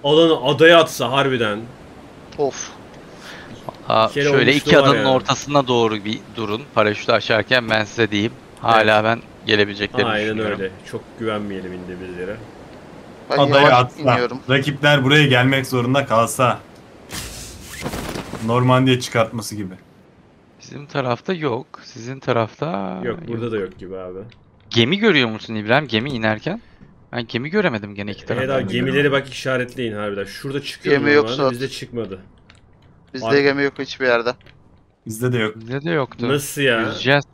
alanı adaya atsa harbiden. Of. Şöyle iki adanın yani ortasına doğru bir durun. Paraşütü açarken ben size diyeyim. Hala ben gelebileceklerini aynen düşünüyorum. öyle. Çok güvenmeyelim indiğimiz yere. Ben Adaya yavaş atsa, iniyorum. rakipler buraya gelmek zorunda kalsa, Normandiya çıkartması gibi. Bizim tarafta yok. Sizin tarafta Yok burada da yok gibi abi. Gemi görüyor musun İbrahim? Gemi inerken? Ben gemi göremedim gene iki tarafta. Eda gemileri bak işaretleyin harbiden. Şurada çıkıyor Gemi yok normalde, Suat. bizde çıkmadı. Bizde gemi yok hiçbir yerde. Bizde de yok. Bizde de yoktu. Nasıl ya? Yüzeceğiz.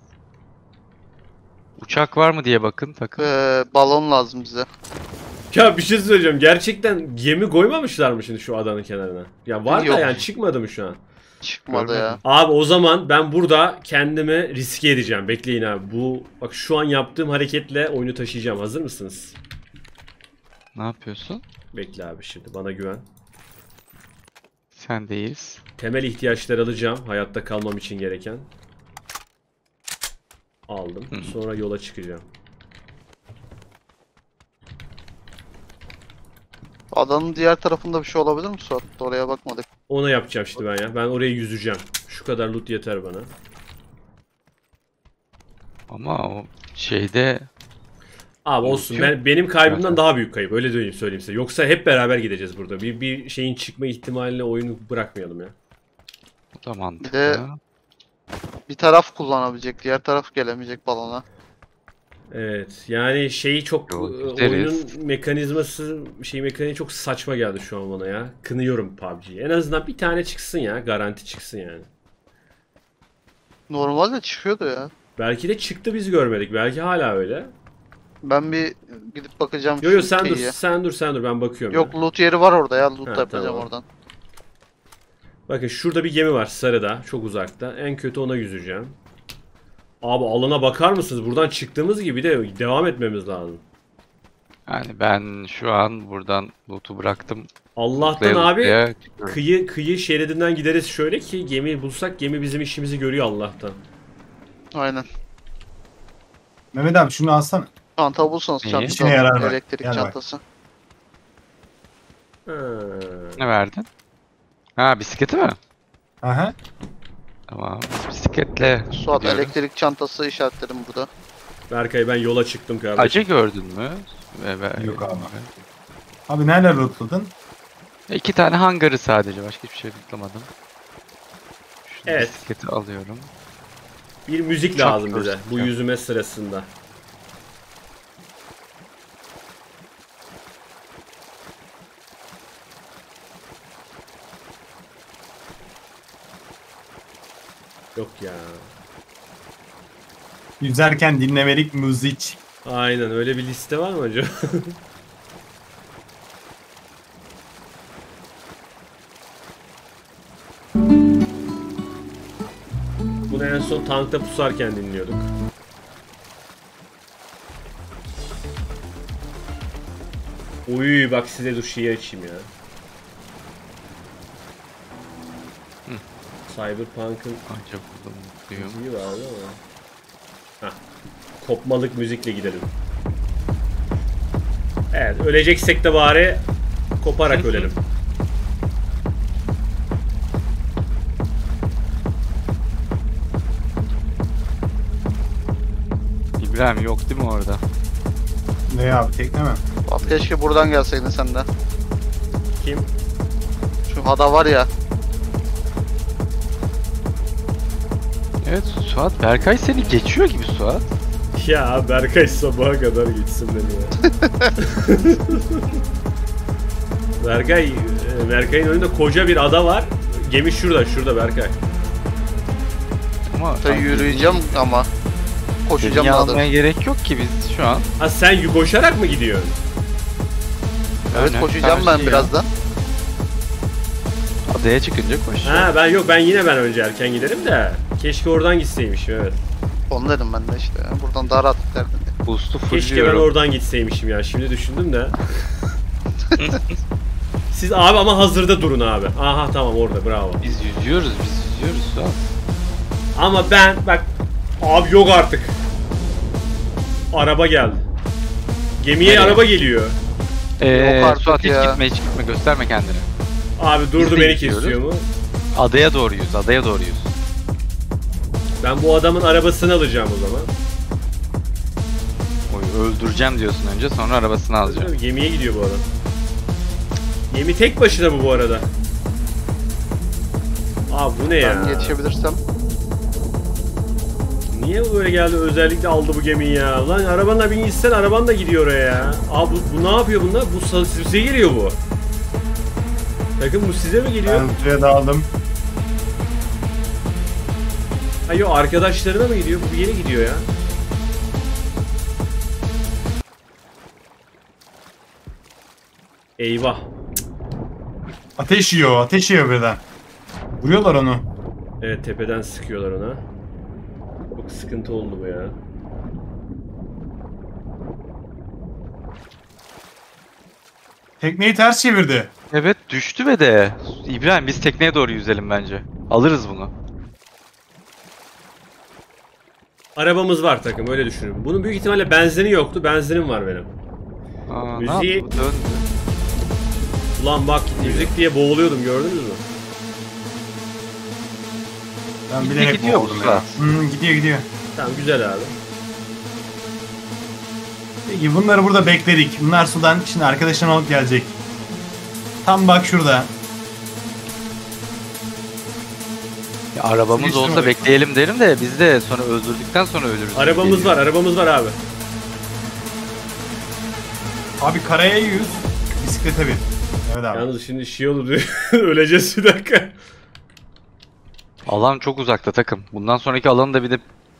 Uçak var mı diye bakın takım. Balon lazım bize. Ya bir şey söyleyeceğim. Gerçekten gemi koymamışlar mı şimdi şu adanın kenarına? Ya var Yok. da yani çıkmadı mı şu an? Çıkmadı Görmedim. ya. Abi o zaman ben burada kendimi riske edeceğim. Bekleyin abi. Bak şu an yaptığım hareketle oyunu taşıyacağım. Hazır mısınız? Ne yapıyorsun? Bekle abi şimdi bana güven. Sendeyiz. Temel ihtiyaçları alacağım. Hayatta kalmam için gereken. Aldım. Sonra yola çıkacağım. Adanın diğer tarafında bir şey olabilir mi Suat? Oraya bakmadık. Ona yapacağım şimdi ben ya. Ben oraya yüzeceğim. Şu kadar loot yeter bana. Ama o şeyde Abi olsun. Benim kaybımdan daha büyük kayıp. Öyle söyleyeyim size. Yoksa hep beraber gideceğiz burada. Bir şeyin çıkma ihtimaline oyunu bırakmayalım ya. o da mantıklı. Bir de bir taraf kullanabilecek, diğer taraf gelemeyecek balona. Evet. Yani şeyi çok Gideriz. oyunun mekaniği çok saçma geldi şu an bana ya. Kınıyorum PUBG'yi. En azından bir tane çıksın ya. Garanti çıksın yani. Normalde çıkıyordu ya. Belki de çıktı biz görmedik. Belki hala öyle. Ben bir gidip bakacağım. Yo şu sen dur. kıyıya. Sen dur ben bakıyorum. Yok ya. loot yeri var orada ya. Loot Ha, da yapacağım tamam. oradan. Bakın şurada bir gemi var sarıda. Çok uzakta. En kötü ona yüzeceğim. Abi alana bakar mısınız? Buradan çıktığımız gibi de devam etmemiz lazım. Yani ben şu an buradan loot'u bıraktım. Allah'tan Loot'laya abi loot'laya çıkıyorum. kıyı şeridinden gideriz şöyle ki gemiyi bulsak gemi bizim işimizi görüyor Allah'tan. Aynen. Mehmet abi şunu alsana. Çanta bulsanız İyi. çantası İşine yarar alın. bak. Elektrik Yarar bak. çantası. Ha. Ne verdin? Ha bisikleti mi? Aha. Tamam. Bisikletle Suat gidiyorum. elektrik çantası işaretledim burada. Berkay ben yola çıktım kardeşim. Acı gördün mü? Yok abi. Abi nerede lootladın? 2 tane hangarı sadece. Başka hiçbir şey tıklamadım. Şu Evet. bisikleti alıyorum. Bir müzik Çok lazım bize görsün bu ya. yüzüme sırasında. Yok ya. Yüzerken dinlemelik müzik. Aynen öyle bir liste var mı acaba? Bunu en son tankta pusarken dinliyorduk. Uy bak size dur şeyi açayım ya. Cyberpunk'ın Acı buldum. Mutluyum. müziği vardı ama. Hah. Kopmalık müzikle gidelim. Evet öleceksek de bari koparak ölelim. İbrahim yok değil mi orada? Ne abi tekne mi? Suat keşke buradan gelseydin sen de. Kim? Şu hada var ya. Evet Suat. Berkay seni geçiyor gibi Suat. Ya Berkay sabaha kadar gitsin beni ya. Berkay'ın önünde koca bir ada var. Gemi şurada Berkay. Ama Da yürüyeceğim ama. Koşacağım gemiyi daha da. almaya gerek yok ki biz şu an. Ha sen koşarak mı gidiyorsun? Evet Yani koşacağım ben karşıya. birazdan. Adaya çıkınca koşacağız. Ha ben önce erken giderim de. Keşke oradan gitseymişim evet. Onu dedim ben de işte. Buradan daha rahat giderdim. Boost'u Keşke ben fullliyorum. oradan gitseymişim ya. Şimdi düşündüm de. Siz abi ama hazırda durun abi. Aha tamam orada bravo. Biz yüzüyoruz Suat. Ama ben bak abi yok artık. Araba geldi. Gemiye Nereye? araba geliyor. Yok artık Suat hiç ya. gitme, hiç gitme, gösterme kendini. Abi Biz durdu de beni gidiyoruz. kesiyor mu? Adaya doğru yüz, adaya doğru yüz. Ben bu adamın arabasını alacağım o zaman. Oy, öldüreceğim diyorsun önce, sonra arabasını alacağım. Tabii, gemiye gidiyor bu adam. Gemi tek başına bu arada. Abi bu ne ya? Ben yetişebilirsem. Niye bu böyle geldi özellikle aldı bu gemiyi ya? Lan arabanla bir gitsen araban da gidiyor oraya ya. Abi bu ne yapıyor bunlar? Bu size geliyor bu. Takım bu size mi geliyor? Ben suya daldım. Hayır arkadaşlarına mı gidiyor? Bu bir yere gidiyor ya. Eyvah. Ateş yiyor birden. Vuruyorlar onu. Evet tepeden sıkıyorlar ona. Çok sıkıntı oldu bu ya. Tekneyi ters çevirdi. Evet, düştü ve de. İbrahim, biz tekneye doğru yüzelim bence. Alırız bunu. Arabamız var takım öyle düşünün. Bunun büyük ihtimalle benzini yoktu. Benzinim var benim. Aa, Müziği- ne yaptı? Döndü. Ulan bak müzik diye boğuluyordum gördünüz mü? Ben Gidiyor, bilerek gidiyor boğuldum bu ya. saat. Gidiyor. Tamam güzel abi. Peki bunları burada bekledik. Bunlar sudan şimdi arkadaşına alıp gelecek. Tam bak şurada. Ya, arabamız Geçtim olsa oraya. bekleyelim derim de biz de sonra öldürdükten sonra ölürüz. Arabamız var, arabamız var abi. Abi karaya yüz. Bisiklete bin. Evet abi. Yalnız şimdi şey olur öleceğiz bir dakika. Alan çok uzakta takım. Bundan sonraki alanı da bir de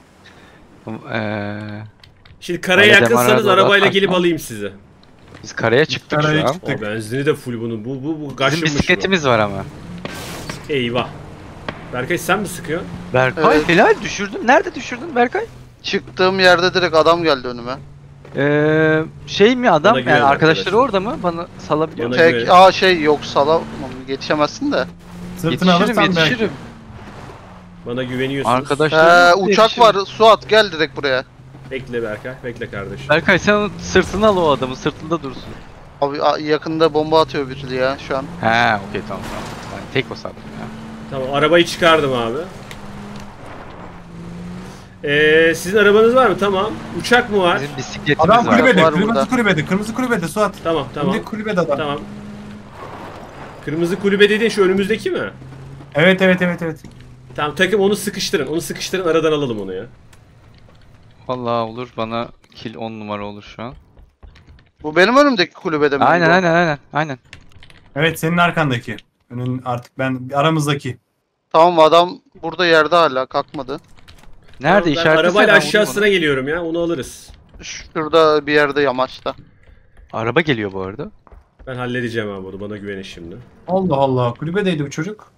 Şimdi karaya Öyle yakınsanız demara arabayla doğru gelip atma. alayım sizi. biz karaya çıktık Karaya şu an. çıktık. O benzini de full bunun. Bu Bizim kaşınmış bisikletimiz var ama. bu. Eyvah. Berkay sen mi sıkıyorsun? Berkay Evet. helal düşürdün. Nerede düşürdün Berkay? Çıktığım yerde direkt adam geldi önüme. Şey mi adam? Bana Yani güven arkadaşları arkadaşlar. orada mı? Bana salabiliyor Bana musun? güven. Tek şey yok salamam yetişemezsin de. Sırtını alırsan Yetişirim. belki. Bana güveniyorsunuz. Arkadaşlar. Uçak var Suat gel direkt buraya. Bekle Berkay, bekle kardeşim. Berkay sen onun sırtını al, o adamın sırtında dursun. Abi yakında bomba atıyor biri ya şu an. He, okey, tamam. Ben tek basadım ya. Tamam arabayı çıkardım abi. Sizin arabanız var mı? Tamam. Uçak mı var? Bizim bisikletimiz Adam var. kulübede. Var Kırmızı burada. kulübede. Kırmızı kulübede Suat. Tamam tamam. Şimdi kulübede adam. Tamam. Kırmızı kulübe dediğin şu önümüzdeki mi? Evet. Tamam takım onu sıkıştırın. Onu sıkıştırın aradan alalım onu ya. Vallahi olur, bana kill 10 numara olur şu an. Bu benim önümdeki kulübede mi? Aynen. Evet senin arkandaki. Önün artık aramızdaki. Tamam adam burada yerde hala kalkmadı. Nerede Tamam, ben işaretlesene, arabayla ben vurayım aşağısına onu. geliyorum ya. Onu alırız. Şurada bir yerde yamaçta. Araba geliyor bu arada. Ben halledeceğim abi onu. Bana güvenin şimdi. Allah Allah. Kulübedeydi bu çocuk.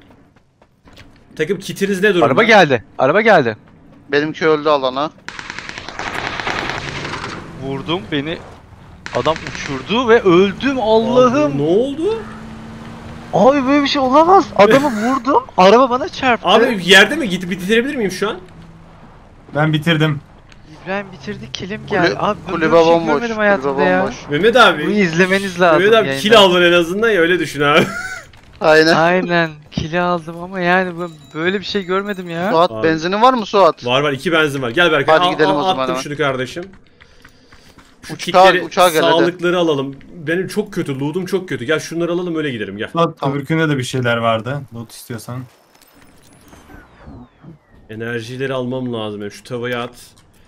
Takım kitiniz ne durumda? Araba geldi. Benimki öldü alana. Vurdum, beni adam uçurdu ve öldüm, Abi, Allah'ım. ne oldu? Abi böyle bir şey olamaz. Adamı vurdum, araba bana çarptı. Abi yerde mi? Gidip bitirebilir miyim şu an? Ben bitirdim. İbrahim bitirdi, kilim geldi. Abi ben Kulübe böyle bir şey bomboş. görmedim hayatımda ya. bomboş. Mehmet abi. Bunu izlemeniz lazım. Mehmet abi yayında. kill aldın en azından ya öyle düşün abi. Aynen. Aynen, kili aldım ama yani ben böyle bir şey görmedim ya. Suat Abi. benzinin var mı Suat? Var 2 benzin var. Gel Berkay. Hadi gidelim o zaman Attım hemen. şunu kardeşim. Şu Uçağa kitleri, gel hadi. sağlıkları alalım. Benim çok kötü. Loot'um çok kötü. Gel şunları alalım öyle gidelim gel. Suat Tamam. öbürkünde de bir şeyler vardı. Loot istiyorsan. Enerjileri almam lazım. benim. Şu tavayı at.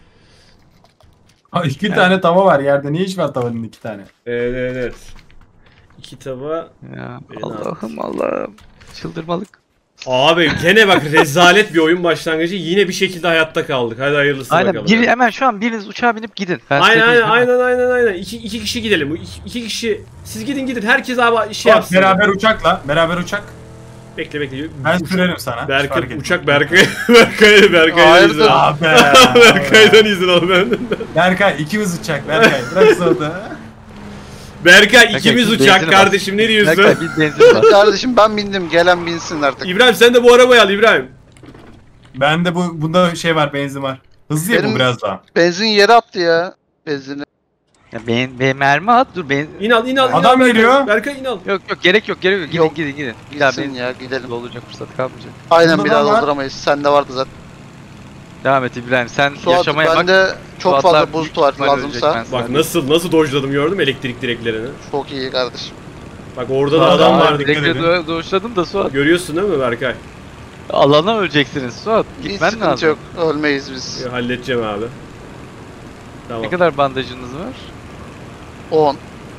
Ha, 2 tane tava var yerde. Niye iş var tavanın 2 tane? Evet. 2 tava. Ya Beni Allah'ım. Çıldırmalık. Abi gene bak rezalet bir oyun başlangıcı. Yine bir şekilde hayatta kaldık. Hadi hayırlısı Aynen, bakalım. hemen şu an biriniz uçağa binip gidin. Ben size Aynen diyeyim, değil mi? aynen. İki kişi gidelim. Bu iki kişi. Siz gidin. Herkes abi şey Suat, yapsın. beraber uçak. Bekle. Ben sürerim sana. Hiç fark Berkay, etmez. uçak Berkay'dan Hayırdır? izin al. Abi. Berkay'dan izin al ben. Berkay ikimiz uçak. Berkay bırak Suat'ı. Berkay ikimiz bir uçak benzin var. kardeşim ne diyorsun? Berkay, bir benzin var. Kardeşim ben bindim gelen binsin artık. İbrahim sen de bu arabayı al İbrahim. Bende bunda şey var benzin var. Hızlı ya bu Benim- biraz daha. Benzin yere attı ya. Benzini. Ya ben mermi at dur ben. İn al, in al, in al. Adam Berkay. geliyor. Berkay in al. Yok gerek yok gerek yok. Gidin Yok. gidin. Bir daha Gitsin benim ya gidelim. olacak fırsat kalmayacak. Aynen Bunda bir daha da var. dolduramayız. Sende vardı zaten. Devam et İbrahim sen Suat yaşamaya bak. bende çok Suatlar fazla büyük boost var ihtimalle lazımsa. ölecek, ben Bak sana nasıl dodge'ladım gördün mü elektrik direklerini? Çok iyi kardeşim. Bak orada da Suat adam abi, var. dikkat Direktle edin. doğuşladım da Suat. Görüyorsun değil mi Berkay? Alana öleceksiniz Suat. Hiç Gitmen sıkıntı lazım. yok. Ölmeyiz biz. Halledeceğim abi. Tamam. Ne kadar bandajınız var? 10.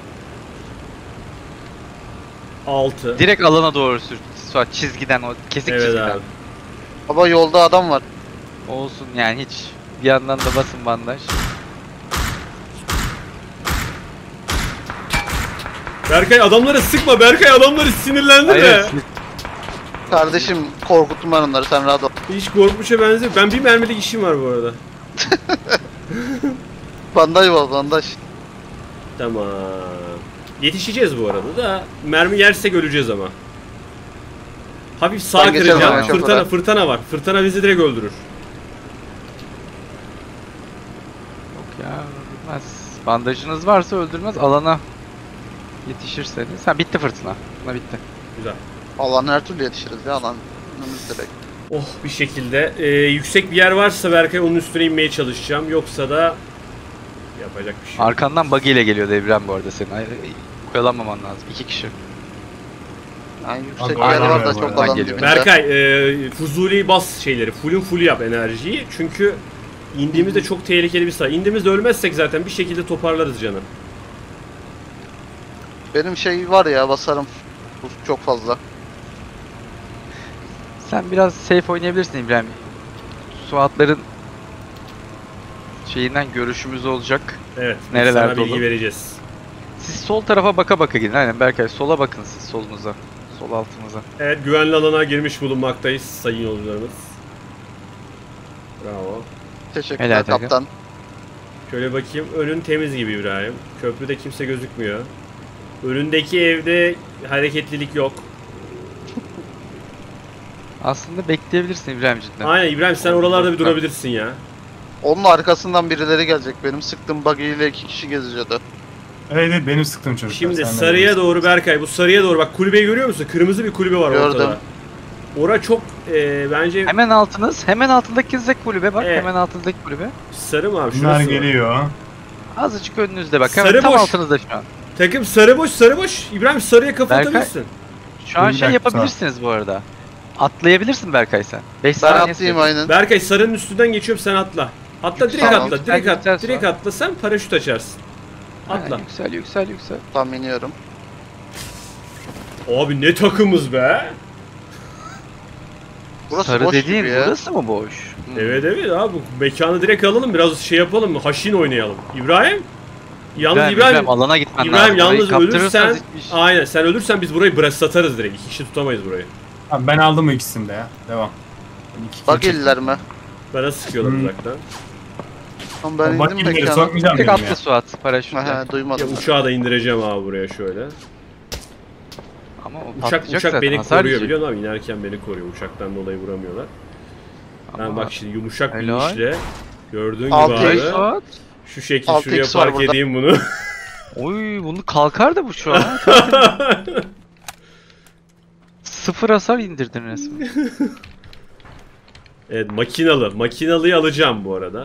6. Direkt alana doğru sür. Suat çizgiden o kesik Evet çizgiden. abi. Baba yolda adam var. Olsun yani hiç. Bir yandan da basın bandaj. Berkay adamları sıkma Berkay adamları sinirlendirme. Hayır. Kardeşim korkutma onları sen rahat ol. Hiç korkmuşa benziyor. Ben bir mermilik işim var bu arada. Bandaj var bandaj. Tamam. Yetişeceğiz bu arada da mermi yersek öleceğiz ama. Hafif sağ Ben geçerim kıracağım. hemen Fırtına, şoföre. fırtına var. Fırtına bizi direkt öldürür. Yok ya öldürmez. Bandajınız varsa öldürmez alana yetişirseniz. Ha bitti fırtına. Buna bitti. Güzel. Allah'ın her türlü yetişiriz ya alan. Önümüz direkt. Oh bir şekilde. Yüksek bir yer varsa Berkay onun üstüne inmeye çalışacağım. Yoksa da yapacak bir şey yok. Arkandan buggy ile geliyor Devran bu arada senin. Oyalanmaman lazım. 2 kişi. Yani yüksek bir Aynen yer var öyle da bu çok arada. alan Geliyor. dibinde. Berkay Fuzuli bas şeyleri. Full'ün full yap enerjiyi. Çünkü indiğimizde çok tehlikeli bir saha. İndiğimizde ölmezsek zaten bir şekilde toparlarız canım. Benim şey var ya basarım. Bu çok fazla. Sen biraz safe oynayabilirsin İbrahim. Suatların şeyinden görüşümüz olacak. Evet. Nereler sana bilgi dolu? vereceğiz. Siz sol tarafa baka baka gidin. Aynen Berkay sola bakın siz solunuza. Sol altınıza. Evet güvenli alana girmiş bulunmaktayız sayın yolcularımız. Bravo. Teşekkürler Helal takım. kaptan. Şöyle bakayım önün temiz gibi İbrahim. Köprüde kimse gözükmüyor. Önündeki evde hareketlilik yok. Aslında bekleyebilirsin İbrahim cidden. Aynen İbrahim sen oralarda bir durabilirsin ya. Onun arkasından birileri gelecek. Benim sıktığım buggy ile 2 kişi geziyordu. Evet evet benim sıktığım çocuklar. Şimdi sen de sarıya biliyorsun. doğru Berkay bu sarıya doğru bak kulübeyi görüyor musun? Kırmızı bir kulübe var Gördüm. ortada. Ora çok bence Hemen altınız. Hemen altındaki zek kulübe bak. Evet. Hemen altındaki kulübe. sarı mı abi Bunlar şurası mı? geliyor. Azıcık önünüzde bak. Hemen Sarı tam boş. altınızda şu an. Takım sarı boş sarı boş. İbrahim sarıya kafa Berkay. atabilirsin. Şu an Bir şey dakika. yapabilirsiniz bu arada. Atlayabilirsin Berkay sen. 5 Ben saniye atlayayım süre. aynen. Berkay sarının üstünden geçiyorum sen atla. Atla direkt Tamam. atla direkt Yüksel, atla yüksel direkt sonra. atla sen paraşüt açarsın. Atla. Ha, yüksel yüksel yüksel. Tam iniyorum. Abi ne takımız be. Burası Sarı boş dediğin gibi ya. burası mı boş? Evet evet abi bu mekanı direkt alalım biraz şey yapalım mı? Haşin oynayalım. İbrahim? Yalnız İbrahim alana gitmen İbrahim lazım. Orayı yalnız kaptırırsanız ölürsen hiçbir iş- aynen sen ölürsen biz burayı satarız direkt. İki kişi tutamayız burayı. Abi ben aldım bu ikisini de ya. Devam. İki kill Buggy'liler mi? Bana sıkıyorlar Hmm. uzaktan. Ama ben Bak indim gitleri mekana. sokmayacağım Tek benim ya. atlı Suat paraşütle. Aha, duymadım. Ya uçağı da indireceğim abi buraya şöyle. Ama o Uçak patlayacak uçak zaten, beni hasar koruyor yiyecek. biliyor musun abi? İnerken beni koruyor. Uçaktan dolayı vuramıyorlar. Ben Ama- bak şimdi yumuşak bir Helal. işle gördüğün gibi Altı Ay abi. Suat. Şu şekil 6x şuraya var park burada. edeyim bunu. Oy bunu kalkar da bu şu an. Sıfır hasar indirdin resmen. Evet makinalı. Makinalıyı alacağım bu arada.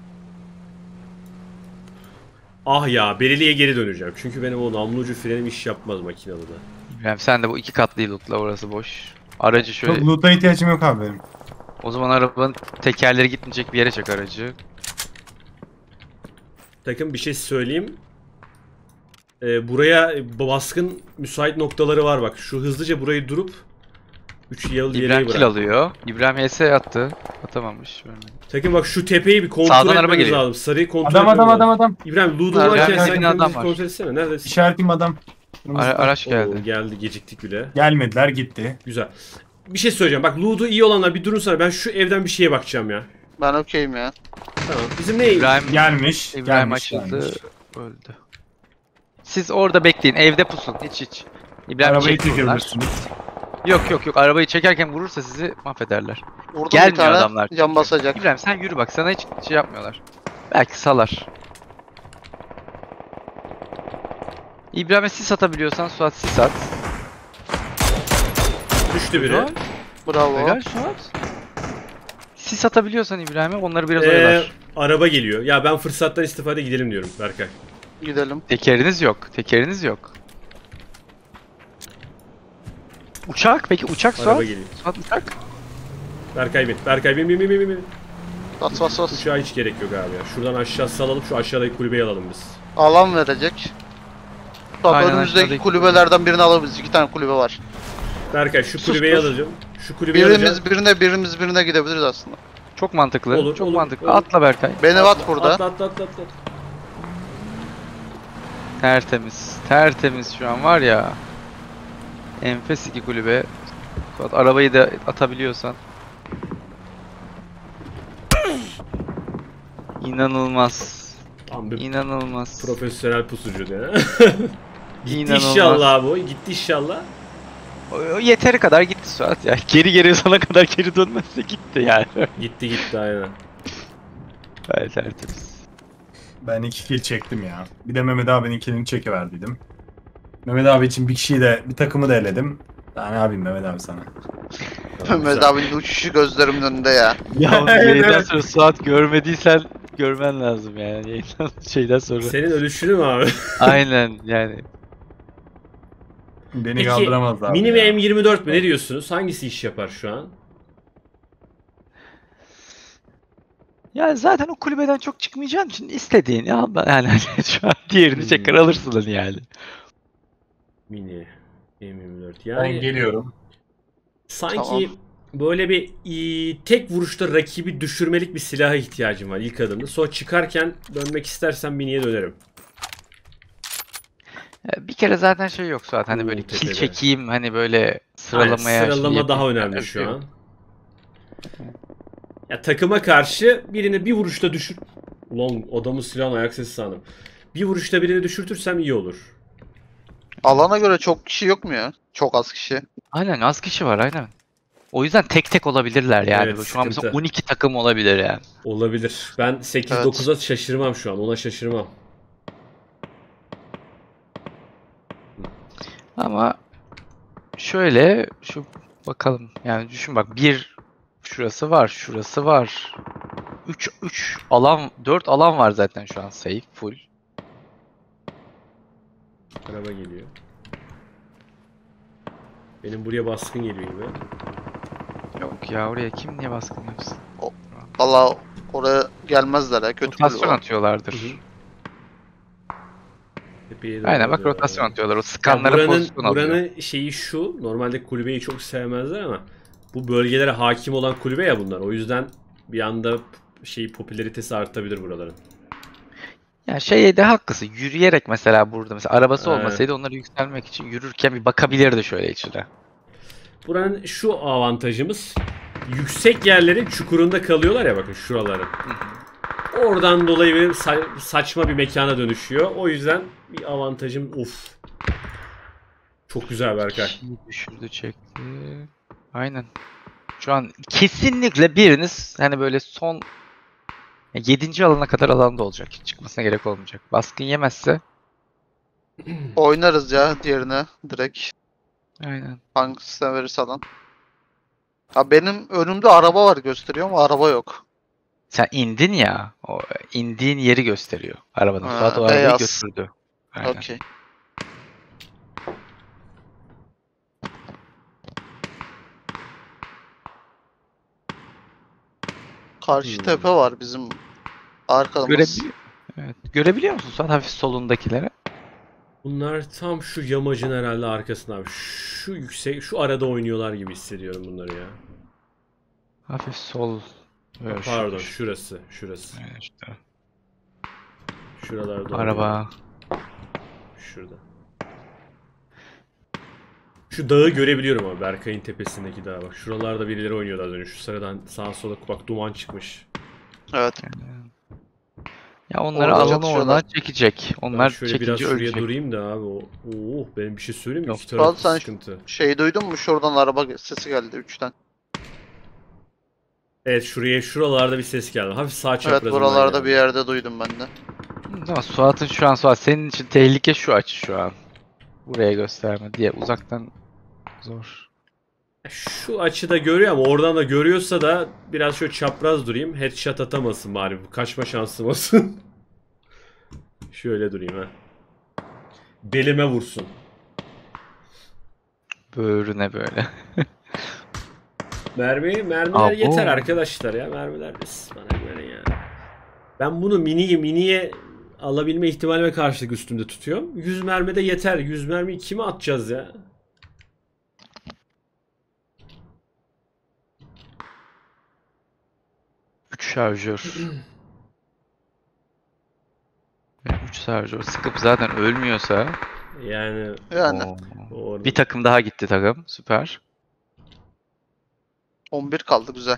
Ah ya Bereli'ye geri döneceğim. Çünkü benim o namlucu frenim iş yapmaz makinalıda. İbrahim sen de bu 2 katlıyı lootla orası boş. Aracı şöyle. Çok loot'a ihtiyacım yok abi benim. O zaman arabanın tekerleri gitmeyecek bir yere çek aracı. Takım bir şey söyleyeyim. Buraya baskın müsait noktaları var bak. Şu hızlıca burayı durup 3 yıl İbrahim geriye kill bırak. alıyor. İbrahim HS attı. Atamamış. Ölmedi. Takım bak şu tepeyi bir kontrol Sağdan araba etmemiz geliyor. lazım. Sarıyı kontrol Adam etmemiz lazım. adam. İbrahim Ludo Nerede? varken Nerede? sen Bir adam kırmızıyı var. kontrol etsene. Neredesin? İşaretim adam. Araç geldi. Oo, geldi geciktik bile. Gelmediler gitti. Güzel. Bir şey söyleyeceğim. Bak Ludo iyi olanlar bir durun sana. Ben şu evden bir şeye bakacağım ya. Ben okeyim ya. Tamam. Bizim ne? İbrahim, Gelmiş. İbrahim gelmiş, açıldı. gelmiş. Öldü. Siz orada bekleyin. Evde pusun. Hiç. İbrahim Arabayı çekmiyorlar. çekebilirsiniz. Yok. Arabayı çekerken vurursa sizi mahvederler. Vurdum bir Gelmiyor tane adamlar. can basacak. İbrahim sen yürü bak. Sana hiç şey yapmıyorlar. Belki salar. İbrahim'e sis atabiliyorsan Suat sis at. Düştü biri. Güzel. Bravo. Helal Suat. Sis atabiliyorsan İbrahim'e onları biraz oyalar. Araba geliyor. Ya ben fırsattan istifade gidelim diyorum Berkay. Gidelim. Tekeriniz yok. Tekeriniz yok. Uçak peki uçak Suat. Araba geliyor. Suat uçak. Berkay bin. Berkay bin. Bas bas bas. Uçağa hiç gerek yok abi ya. Şuradan aşağı salalım, şu aşağıdaki kulübeyi alalım biz. Alan verecek. Bak Aynen, önümüzdeki aşağıdaki kulübelerden birini alabiliriz. 2 tane kulübe var. Berkay şu Sus, kulübeyi dur. alacağım. Şu kulübeyi alacağım. Birimiz birine gidebiliriz aslında. Çok mantıklı. Olur, çok olur, mantıklı. olur. Atla Berkay. Beni at burada. Atla. Tertemiz. Tertemiz şu an var ya. Enfes iki kulübe. Suat arabayı da atabiliyorsan. İnanılmaz. Tam bir İnanılmaz. profesyonel pusucu ya. Gitti İnanılmaz. inşallah bu. Gitti inşallah. O yeteri kadar gitti Suat ya. Geri sana kadar geri dönmezse gitti yani. Gitti aynen. Gayet tertemiz. Ben 2 kill çektim ya. Bir de Mehmet abinin killini çekiverdiydim. Mehmet abi için bir kişiyi de bir takımı da eledim. Daha ne yapayım Mehmet abi sana? Mehmet abinin uçuşu gözlerimin önünde ya. Ya Evet, yayından evet. sonra Suat görmediysen görmen lazım yani. Yayından şeyden sonra. Senin ölüşünü mü abi? Aynen yani. Beni Peki, kaldıramazlar. Mini ve M24 mü? Ne diyorsunuz? Hangisi iş yapar şu an? Ya zaten o kulübeden çok çıkmayacağın için istediğini al. Yani şu an diğerini çeker alırsın yani. Mini M24. Ben Yani geliyorum. sanki Tamam. böyle bir tek vuruşta rakibi düşürmelik bir silaha ihtiyacım var ilk adımda. Sonra çıkarken dönmek istersen Mini'ye dönerim. Bir kere zaten şey yok Suat. Hani böyle kill tepede. çekeyim hani böyle sıralamaya Aynen, sıralama şey daha yapayım. önemli Yani şu şey an. yok. Ya takıma karşı birini bir vuruşta düşür... Ulan adamın silahın ayak sesi sandım. Bir vuruşta birini düşürtürsem iyi olur. Alana göre çok kişi yok mu ya? Çok az kişi. Aynen az kişi var aynen. O yüzden tek tek olabilirler yani. Evet, Şu an mesela sıkıntı. 12 takım olabilir yani. Olabilir. Ben 8-9'a şaşırmam şu an. Ona şaşırmam. Ama şöyle şu bakalım yani düşün bak bir şurası var, şurası var. 3 alan 4 alan var zaten şu an safe full. Araba geliyor. Benim buraya baskın geliyor gibi. Yok ya oraya kim niye baskın yapsın? Valla oraya gelmezler ya. Kötü Rotasyon kulübe. atıyorlardır. Hı hı. Tepeye doğru Aynen bak alıyorlar. rotasyon atıyorlar. O Ya skanlara pozisyon alıyor. buranın şeyi şu. Normalde kulübeyi çok sevmezler ama bu bölgelere hakim olan kulübe ya bunlar. O yüzden bir anda popülaritesi artabilir buraların. Ya şey de haklısın. Yürüyerek mesela burada mesela arabası Evet. olmasaydı onları yükselmek için yürürken bir bakabilirdi şöyle içine. Buranın şu avantajımız, yüksek yerlerin çukurunda kalıyorlar ya, bakın şuraların. Oradan dolayı bir saçma bir mekana dönüşüyor. O yüzden bir avantajım Çok güzel Berkay. Kişiyi düşürdü çekti. Aynen. Şu an kesinlikle biriniz hani böyle son 7. alana kadar alanda olacak. Hiç çıkmasına gerek olmayacak. Baskın yemezse Oynarız ya diğerine direkt. aynen. Hangisine verirse alan. Ha benim önümde araba var gösteriyor ama araba yok. Sen indin ya. O indiğin yeri gösteriyor arabanın. Ha, Suat o arabayı beyaz. götürdü. Aynen. Okey. Karşı tepe var bizim arkamız. Evet. Görebiliyor musun Suat hafif solundakilere? Bunlar tam şu yamacın herhalde arkasında abi. Şu yüksek, şu arada oynuyorlar gibi hissediyorum bunları ya. Hafif sol. Böyle Pardon, şurası. Aynen işte. Şuralarda Araba. oynuyorlar. Şurada. Şu dağı görebiliyorum ama, Berkay'ın tepesindeki dağı bak. Şuralarda birileri oynuyorlar az önce. Şu sıradan sağa sola bak, duman çıkmış. Evet. Ya onları Orada alana çatışıyorlar. oradan çekecek. Ben Onlar şöyle biraz çekince şuraya ölecek. durayım da abi. Benim bir şey söyleyeyim mi? Yok, İki tarafta sen- sıkıntı. Şey duydun mu? Şuradan araba sesi geldi 3'ten. Evet, şuralarda bir ses geldi. Hafif sağ Evet çaprazından buralarda geldi. bir yerde duydum ben de. Ama Suat'ın şu an Suat senin için tehlike şu açı şu an. Buraya gösterme diye uzaktan zor. Şu açıda görüyor ama oradan da görüyorsa da biraz şöyle çapraz durayım. Headshot atamasın bari. Kaçma şansım olsun. Şöyle durayım ha. Belime vursun. Böğrüne böyle. Mermiler Abo. yeter arkadaşlar ya. Mermiler biz bana göre ya. Ben bunu miniye alabilme ihtimalime karşılık üstümde tutuyorum. 100 mermi de yeter. 100 mermiyi kime atacağız ya? Üç şarjör. 3 şarjör sıkıp zaten ölmüyorsa Yani Yani Oo. Bir takım daha gitti takım. Süper. 11 kaldı güzel.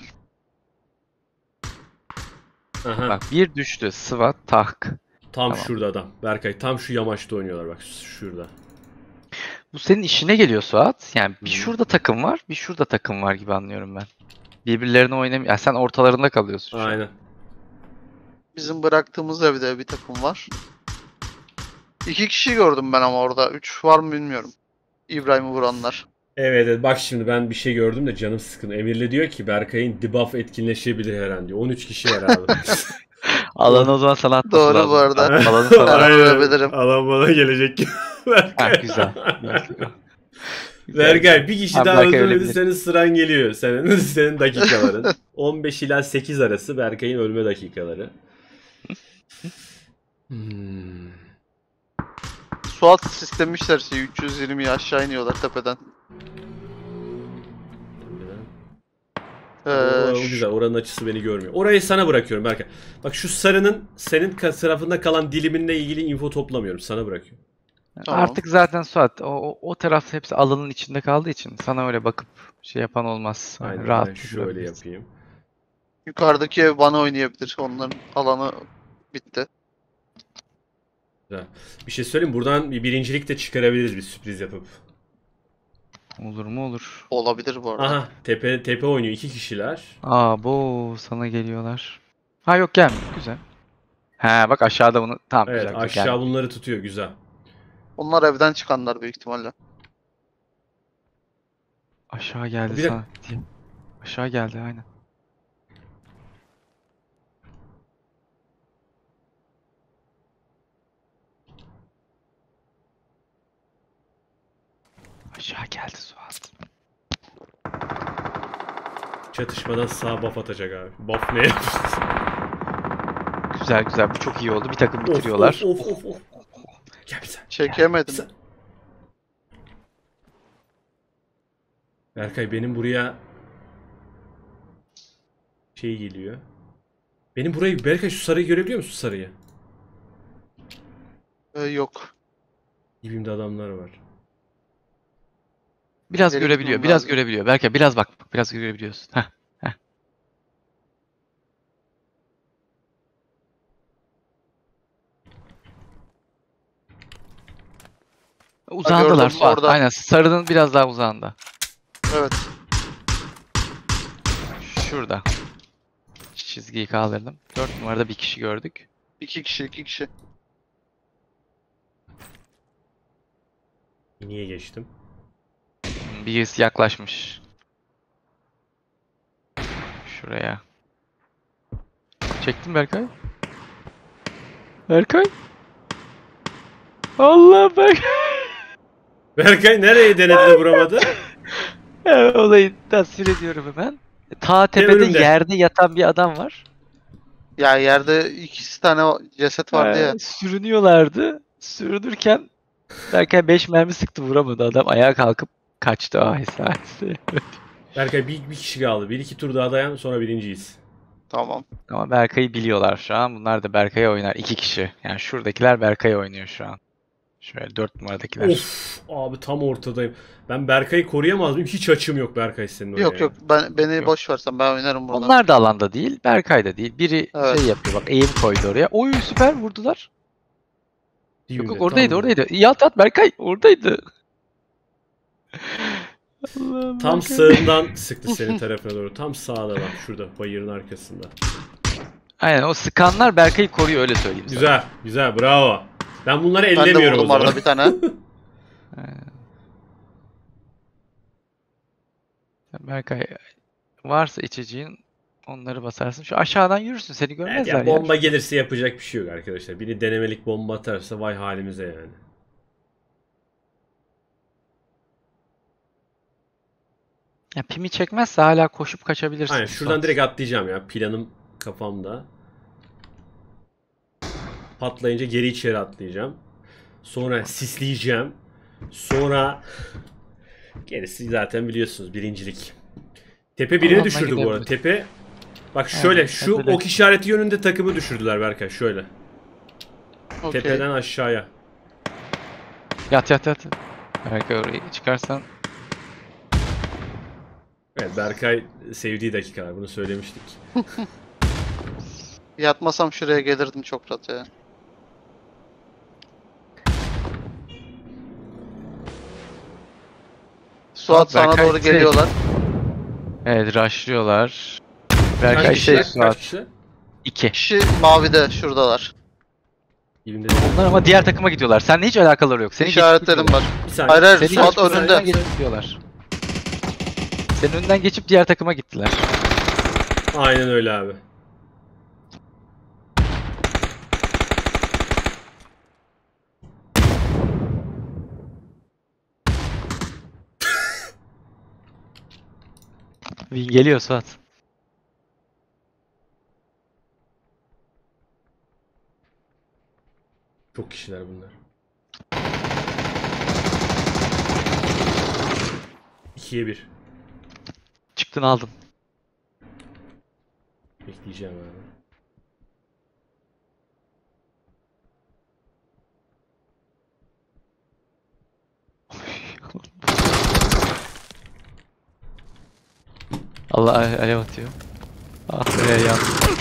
aha, Bak bir düştü. SWAT tak. tam tamam. şurada adam. Berkay tam şu yamaçta oynuyorlar bak şurada. Bu senin işine geliyor Suat. Yani bir Hı. şurada takım var, bir şurada takım var gibi anlıyorum ben. Birbirlerini oynamıyor. Yani sen ortalarında kalıyorsun şu an. Aynen. Bizim bıraktığımız evde bir takım var. 2 kişi gördüm ben ama orada. 3 var mı bilmiyorum. İbrahim'i vuranlar. Evet, bak şimdi ben bir şey gördüm de canım sıkın. Emirli diyor ki Berkay'ın debuff etkinleşebilir her an diyor. 13 kişi var abi. Alanı o zaman sana atması Doğru lazım. bu arada. Alanı sana Aynen. Verebilirim. Alan bana gelecek. Berkay. Ha, güzel. Berkay bir kişi Ha, daha Berkay öldürmedi ölebilir. senin sıran geliyor. Senin dakikaların. 15 ila 8 arası Berkay'ın ölme dakikaları. Suat sistemmişler şey 320'yi aşağı iniyorlar tepeden. O güzel. Oranın açısı beni görmüyor. Orayı sana bırakıyorum Berkay. Bak şu sarının senin tarafında kalan diliminle ilgili info toplamıyorum. Sana bırakıyorum. Tamam. Artık zaten Suat o taraf hepsi alanın içinde kaldığı için sana öyle bakıp şey yapan olmaz. Yani Aynen. rahat Ben şöyle durabilirsin. yapayım. Yukarıdaki ev bana oynayabilir. Onların alanı bitti. Güzel. Bir şey söyleyeyim. Buradan bir birincilik de çıkarabiliriz bir sürpriz yapıp. Olur mu olur. Olabilir bu arada. Aha tepe oynuyor 2 kişiler. Sana geliyorlar. Ha yok gelmiyor. Güzel. Ha bak aşağıda bunu tamam Evet güzel, aşağı gelmiyor. bunları tutuyor güzel. Onlar evden çıkanlar büyük ihtimalle. Aşağı geldi Bir sana. Aşağı geldi aynen. Aşağı geldi Suat. Çatışmadan sağ buff atacak abi. Buff ne? Güzel güzel bu çok iyi oldu. Bir takım Of, bitiriyorlar. of. Gel bir sen. Çekemedim. Sen- Berkay benim buraya şey geliyor. Benim burayı Berkay şu sarıyı görebiliyor musun sarıyı? Yok. Dibimde adamlar var. Biraz Nereye görebiliyor. gitmem Biraz lazım? görebiliyor. Belki biraz bak. Biraz görebiliyorsun. Heh. Uzağındalar gördüm, Suat. orada. Aynen. Sarının biraz daha uzağında. Evet. Şurada. Çizgiyi kaldırdım. 4 numarada bir kişi gördük. 2 kişi 2 kişi. Niye geçtim? Birisi yaklaşmış. Şuraya. Çektim Berkay. Berkay. Allah Berkay. Berkay nereye denedi de vuramadı? Evet, olayı tasvir ediyorum hemen. Ta tepede önümde. yerde yatan bir adam var. Ya yerde 2 tane ceset vardı ya. Sürünüyorlardı. Sürünürken Berkay 5 mermi sıktı vuramadı adam. Ayağa kalkıp kaçtı aheste aheste. Berkay bir kişi kaldı. 1-2 tur daha dayan sonra birinciyiz. Tamam. Ama Berkay'ı biliyorlar şu an. Bunlar da Berkay'a oynar. 2 kişi. Yani şuradakiler Berkay'a oynuyor şu an. Şöyle 4 numaradakiler. Of abi tam ortadayım. Ben Berkay'ı koruyamaz mıyım? Hiç açım yok Berkay senin oraya. Yok beni Yok. boş versen ben oynarım buradan. Onlar da alanda değil. Berkay da değil. Biri Evet. şey yapıyor bak eğim koydu oraya. Oy süper vurdular. Yok Dibimde, yok oradaydı tam- oradaydı. Yat Berkay oradaydı. Allah Tam Berkay. sağından sıktı senin tarafına doğru. Tam sağda bak şurada bayırın arkasında. Aynen o sıkanlar Berkay'ı koruyor öyle söyleyeyim sana. Güzel güzel bravo. Ben bunları Ben de ellemiyorum o vurdum zaman. arada bir tane. Berkay varsa içeceğin onları basarsın. Şu aşağıdan yürürsün, seni Evet, görmezler ya ya. bomba gelirse yapacak bir şey yok arkadaşlar. Biri denemelik bomba atarsa vay halimize yani. Ya pimi çekmezse hala koşup kaçabilirsin. Aynen şuradan Suat. direkt atlayacağım ya. Planım kafamda. Patlayınca geri içeri atlayacağım. Sonra sisleyeceğim. Sonra gerisi zaten biliyorsunuz birincilik. Tepe birini Alandan düşürdü bu arada. gidebiliriz. Tepe bak şöyle Evet, şu tepede. ok işareti yönünde takımı düşürdüler Berkay şöyle. Okey. Tepeden aşağıya. Yat yat yat. Berkay orayı çıkarsan. Evet Berkay sevdiği dakikalar bunu söylemiştik. Yatmasam şuraya gelirdim çok rahat ya. Suat sana Berkay doğru geliyorlar. Evet, rushlıyorlar. Kaç Berkay kişiler? Kaç Suat. kişiler? 2. Kişi mavide şuradalar. Elimde Onlar ama diğer takıma gidiyorlar. Seninle hiç alakaları yok. Seni İşaretlerim var. bir saniye. Hayır hayır Seni Suat geçip önünden önünde. geçip gidiyorlar. Senin önünden geçip diğer takıma gittiler. Aynen öyle abi. Win geliyor Suat. Çok kişiler bunlar. 2'ye 1. Çıktın aldın. Bekleyeceğim abi. Allah alev atıyor. Ah be ya.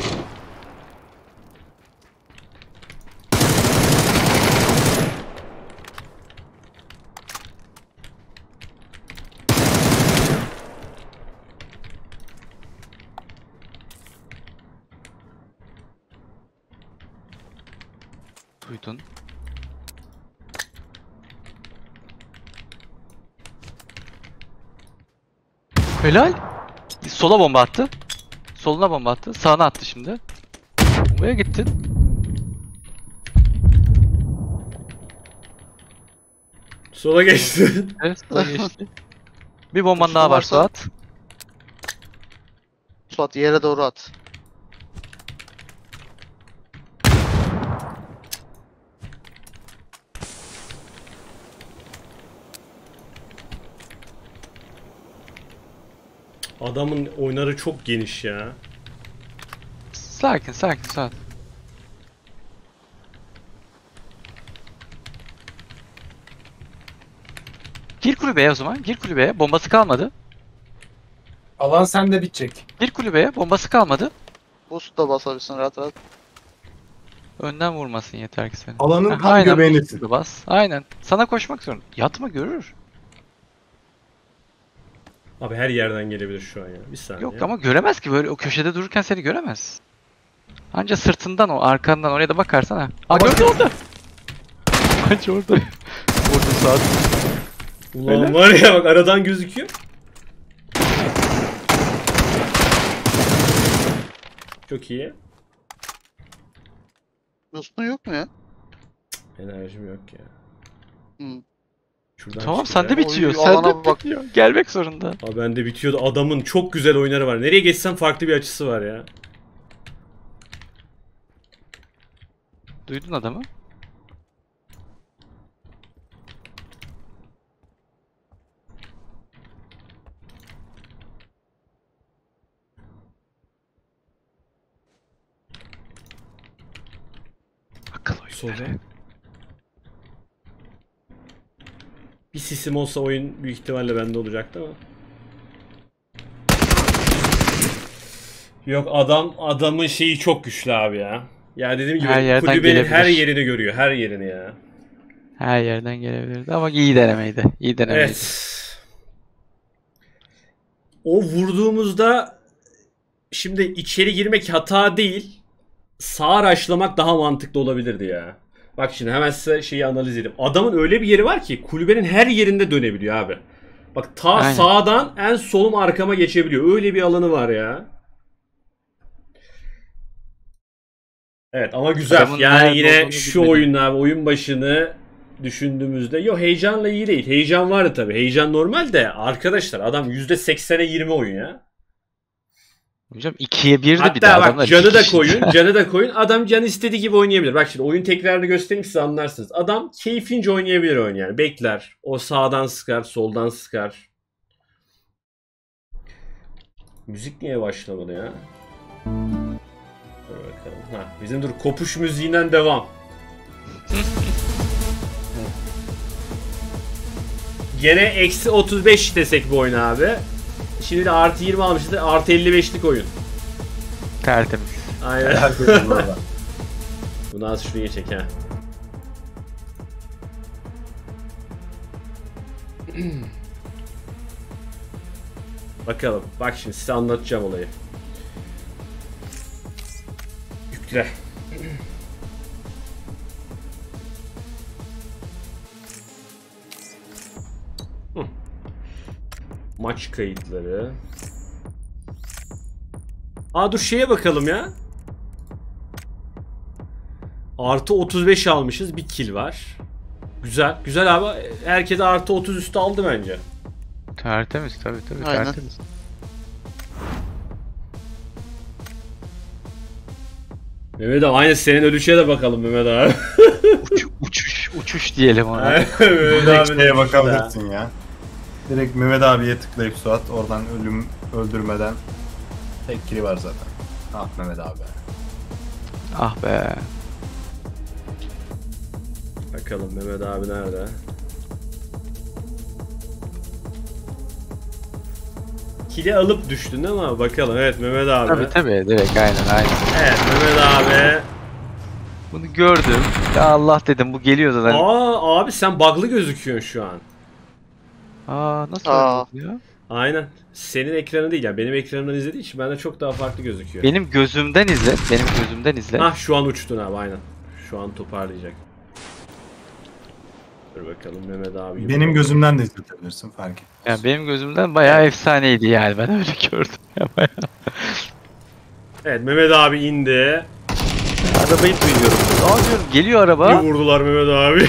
Duydun. Helal. Sola bomba attı. Soluna bomba attı. Sağına attı şimdi. Buraya gittin. Sola geçti. Evet, sola geçti. Bir bomban Koşun daha var varsa- Suat. Suat yere doğru at. Adamın oynarı çok geniş ya. Sakin sakin Suat. Gir kulübeye o zaman. Gir kulübeye. Bombası kalmadı. Alan sende bitecek. Gir kulübeye. Bombası kalmadı. Boost da basabilirsin rahat rahat. Önden vurmasın yeter ki seni. Alanın Ha, tam aynen, göbeğindesin. boost'u bas. Aynen. Sana koşmak zorunda. Yatma görür. Abi her yerden gelebilir şu an ya. Bir saniye. Yok ama göremez ki böyle o köşede dururken seni göremez. Anca sırtından o arkandan oraya da bakarsan ha. Aa gördü orada. Anca orada. Orada saat. Ulan var ya bak aradan gözüküyor. Çok iyi. Boost'un yok mu ya? Enerjim yok ya. Hı. Şuradan Tamam çıkacağım. sende bitiyor. Oy, Sende alana bak. bitiyor. Gelmek zorunda. Abi bende bitiyordu. Adamın çok güzel oynarı var. Nereye geçsem farklı bir açısı var ya. Duydun adamı. Akıl oyunları. Solda. Bir sisim olsa oyun büyük ihtimalle bende olacaktı ama. Yok adamın şeyi çok güçlü abi ya. Ya dediğim gibi Her yerden kulübenin gelebilir. her yerini görüyor. Her yerini ya. Her yerden gelebilirdi ama iyi denemeydi. İyi denemeydi. Evet. O vurduğumuzda şimdi içeri girmek hata değil. Sağa raşlamak daha mantıklı olabilirdi ya. Bak şimdi hemen size şeyi analiz edeyim. Adamın öyle bir yeri var ki kulübenin her yerinde dönebiliyor abi. Bak ta Aynen. sağdan en solum arkama geçebiliyor. Öyle bir alanı var ya. Evet ama güzel. Adamın Yani nerede yine olduğunu şu bilmedim. oyun abi, oyun başını düşündüğümüzde yok, heyecanla iyi değil. Heyecan vardı tabii. Heyecan normal de arkadaşlar adam %80'e 20 oyun ya. Hocam 2'ye 1'di bir de Hatta bak adamlar. canı iki da kişi. koyun, canı da koyun. Adam can istediği gibi oynayabilir. Bak şimdi oyun tekrarını göstereyim size anlarsınız. Adam keyfince oynayabilir oyun yani. Bekler. O sağdan sıkar, soldan sıkar. Müzik niye başlamadı ya? Dur bakalım. Ha, bizim dur kopuş müziğinden devam. Gene eksi 35 desek bu oyun abi. Şimdi de artı 20 almışız. Artı 55'lik oyun. Tertemiz. Aynen. Herkesin burada. Bunu az şuraya çek ha. Bakalım. Bak şimdi size anlatacağım olayı. Yükle. Hı. Maç kayıtları. Aa dur şeye bakalım ya. Artı 35 almışız. Bir kill var. Güzel. Güzel abi. Herkes artı 30 üstü aldı bence. Tertemiz tabii Aynen. tertemiz. Mehmet abi aynı senin ölüşe de bakalım Mehmet abi. Uçuş diyelim ona. Mehmet Direkt abinin şeye ölüşü de. bakabilirsin ya. Direkt Mehmet abiye tıklayıp Suat oradan öldürmeden tek kili var zaten. Ah Mehmet abi. Ah be. Bakalım Mehmet abi nerede? Kili alıp düştün değil mi? Bakalım. Evet Mehmet abi. Tabii direkt aynen. Evet Mehmet abi. Bunu gördüm. Ya Allah dedim bu geliyor zaten. Aa abi sen bug'lı gözüküyorsun şu an. Nasıl Aa. öyle ya? Aynen. Senin ekranı değil yani benim ekranımdan izlediği için bende çok daha farklı gözüküyor. Benim gözümden izle. Benim gözümden izle. Ah şu an uçtun abi aynen. Şu an toparlayacak. Dur bakalım Mehmet abi. Benim gözümden de izletebilirsin fark et. Yani benim gözümden bayağı efsaneydi yani. Ben öyle gördüm. Ya bayağı. Evet Mehmet abi indi. Arabayı duyuyorum. Diyorum geliyor araba. Bir vurdular Mehmet abi.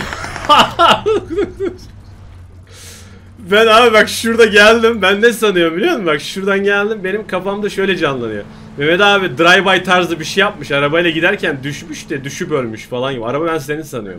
Ben abi bak şurada geldim. Ben ne sanıyorum biliyor musun? Bak şuradan geldim. Benim kafamda şöyle canlanıyor. Mehmet abi drive-by tarzı bir şey yapmış. Arabayla giderken düşmüş de düşüp ölmüş falan gibi. Araba ben senin sanıyorum.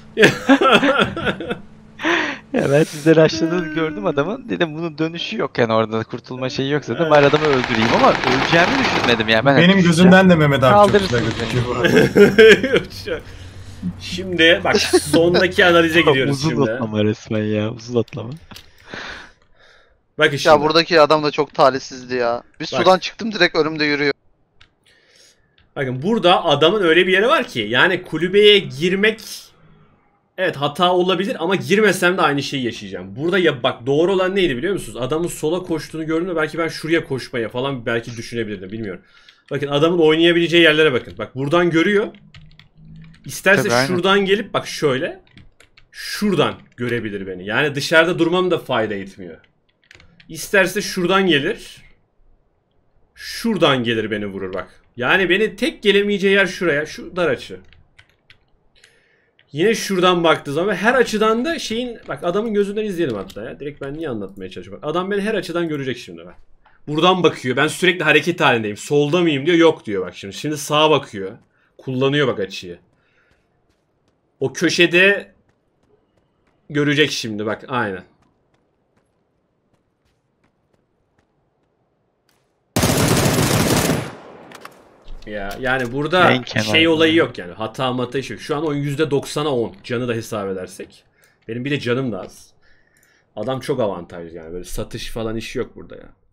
Ya ben sizden açladığını gördüm adamın. Dedim bunun dönüşü yok yani orada kurtulma şeyi yoksa dedim bari adamı öldüreyim ama öleceğimi düşünmedim ya. Ben Benim gözümden de Mehmet abi çok Kaldırırsın güzel gözüküyor. Şimdi bak sondaki analize gidiyoruz uzun şimdi. atlama resmen ya. Uzun atlama. Bakın şimdi. Ya buradaki adam da çok talihsizdi ya. Bir Bak. sudan çıktım direkt önümde yürüyor. Bakın burada adamın öyle bir yeri var ki yani kulübeye girmek evet hata olabilir ama girmesem de aynı şeyi yaşayacağım. Burada ya bak doğru olan neydi biliyor musunuz? Adamın sola koştuğunu gördüm de belki ben şuraya koşmaya falan belki düşünebilirdim bilmiyorum. Bakın adamın oynayabileceği yerlere bakın. Bak buradan görüyor. İsterse Tabii, aynen. şuradan gelip bak şöyle şuradan görebilir beni. Yani dışarıda durmam da fayda etmiyor. İsterse şuradan gelir. Şuradan gelir beni vurur bak. Yani beni tek gelemeyeceği yer şuraya. Şu dar açı. Yine şuradan baktığı zaman her açıdan da şeyin bak adamın gözünden izleyelim hatta ya. Direkt ben niye anlatmaya çalışıyorum. Bak, adam beni her açıdan görecek şimdi bak. Buradan bakıyor. Ben sürekli hareket halindeyim. Solda mıyım diyor. Yok diyor bak şimdi. Şimdi sağa bakıyor. Kullanıyor bak açıyı. O köşede görecek şimdi bak aynen. Ya yani burada En kenarda. şey olayı yok yani. Hata mata işi yok. Şu an oyun %90'a 10. Canı da hesap edersek. Benim bir de canım da az. Adam çok avantajlı yani. Böyle satış falan işi yok burada ya.